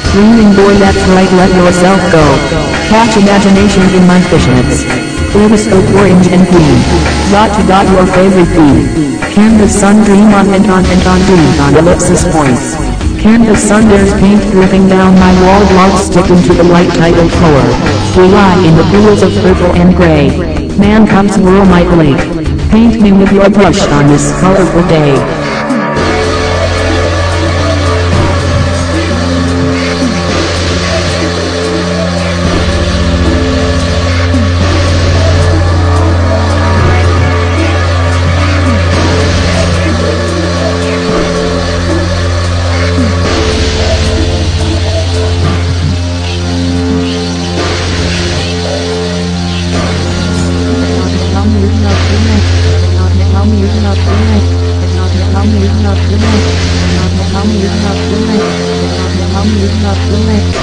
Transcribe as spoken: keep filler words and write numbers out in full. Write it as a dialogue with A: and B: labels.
A: Dreaming boy, that's right, let yourself go. Catch imagination in my fishnets. Kaleidoscope orange and green. Dot to dot your favorite theme. Can the sun dream on and on and on dream on ellipsis points? Can the sun, there's paint dripping down my wall, blogs sticking to the light tidal floor. We lie in the pools of purple and gray. Man comes whirl my blade. Paint me with your brush on this colorful day.
B: Hãy subscribe cho kênh Ghiền Mì Gõ để không bỏ lỡ những video hấp dẫn.